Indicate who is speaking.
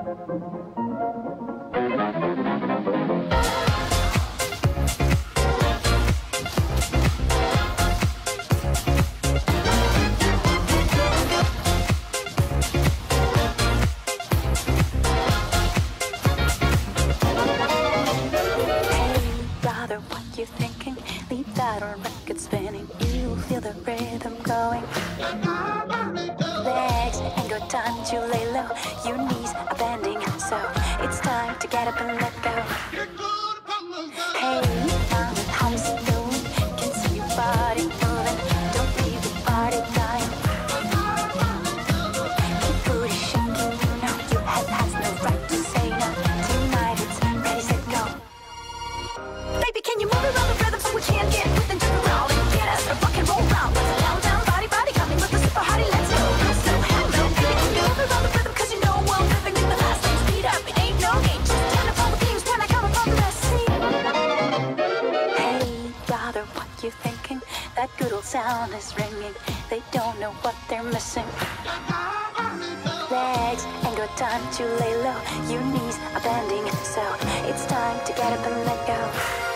Speaker 1: What you thinking? Leave that record spinning. You feel the rhythm going. Legs ain't got time to lay low. Your knees are bending, so it's time to get up and let go. Hey, mama, how's it going? Can see your body moving. Don't leave the party dying. Keep booty shaking, you know your head has no right to say no. Tonight it's ready, set, go. Baby, can you move around the rhythm so we can get with and turn around and get us a rock and roll round? Let's down, down, body, body, coming with the super hottie, let's go. So hello, baby, can you move around the rhythm? Cause you know I'm living in the fast lane. Speed up, it ain't no game. Just turn up all the things when I come up on the rest seat. Hey, brother, what you thinking? That good old sound is ringing. They don't know what they're missing. Legs ain't got time to lay low. Your knees are bending, so it's time to get up and let go.